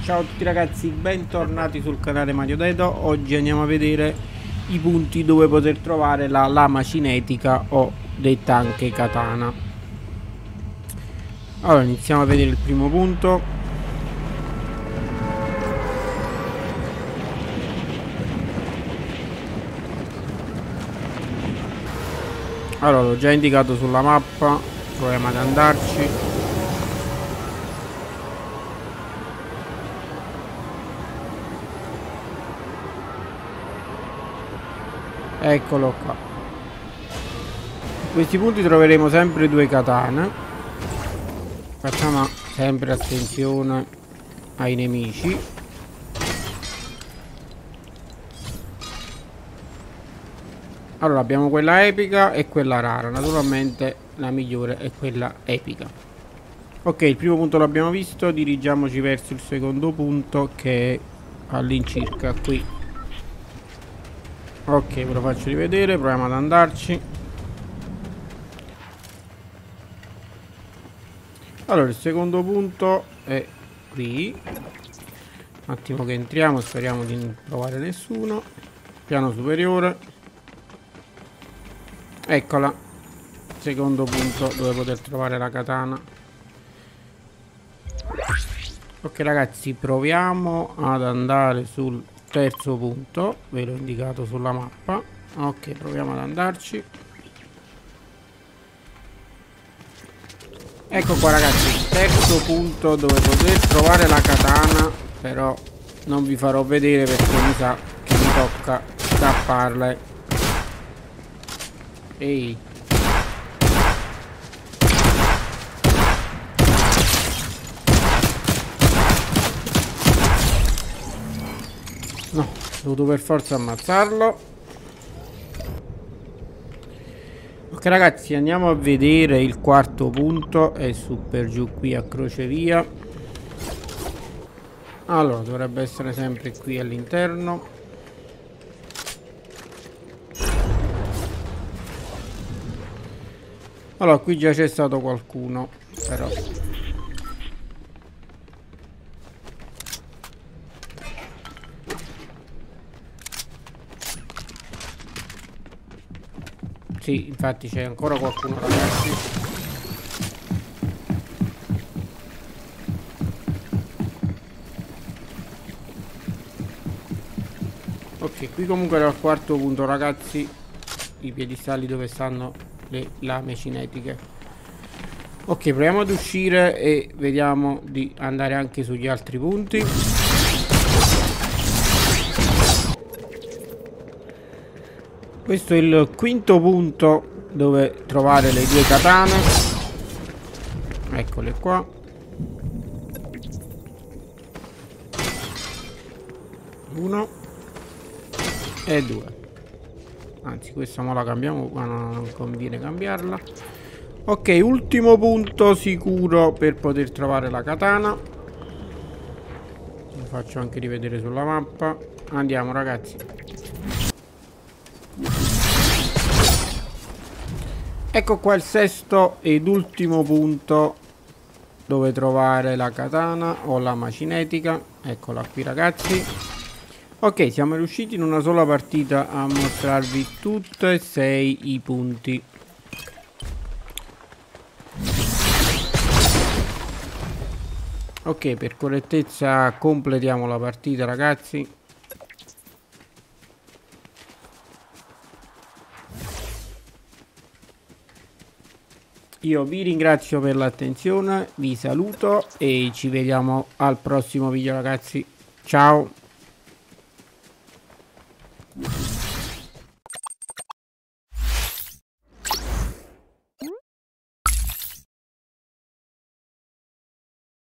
Ciao a tutti ragazzi, bentornati sul canale Mario Dedo. Oggi andiamo a vedere i punti dove poter trovare la lama cinetica o detta anche katana. Allora iniziamo a vedere il primo punto. Allora l'ho già indicato sulla mappa, proviamo ad andarci. Eccolo qua. In questi punti troveremo sempre due katane. Facciamo sempre attenzione ai nemici. Allora abbiamo quella epica e quella rara. Naturalmente la migliore è quella epica. Ok, il primo punto l'abbiamo visto. Dirigiamoci verso il secondo punto, che è all'incirca qui. Ok, ve lo faccio rivedere, proviamo ad andarci. Allora, il secondo punto è qui. Un attimo che entriamo, speriamo di non trovare nessuno. Piano superiore. Eccola. Secondo punto dove poter trovare la katana. Ok ragazzi, proviamo ad andare sul terzo punto, ve l'ho indicato sulla mappa. Ok, proviamo ad andarci. Ecco qua ragazzi, terzo punto dove poter trovare la katana, però non vi farò vedere perché mi sa che mi tocca scapparle. Ehi. No, ho dovuto per forza ammazzarlo. Ok ragazzi, andiamo a vedere il quarto punto. È su per giù qui a crocevia. Allora, dovrebbe essere sempre qui all'interno. Allora, qui già c'è stato qualcuno, però sì, infatti c'è ancora qualcuno ragazzi. Ok, qui comunque era il quarto punto ragazzi. I piedistalli dove stanno le lame cinetiche. Ok, proviamo ad uscire e vediamo di andare anche sugli altri punti. Questo è il quinto punto dove trovare le due katane. Eccole qua. Uno e due. Anzi, questa mo la cambiamo, ma non conviene cambiarla. Ok, ultimo punto sicuro per poter trovare la katana. Lo faccio anche rivedere sulla mappa. Andiamo ragazzi. Ecco qua il sesto ed ultimo punto dove trovare la katana o lama cinetica. Eccola qui ragazzi. Ok, siamo riusciti in una sola partita a mostrarvi tutti e 6 i punti. Ok, per correttezza completiamo la partita ragazzi. Io vi ringrazio per l'attenzione, vi saluto e ci vediamo al prossimo video ragazzi. Ciao!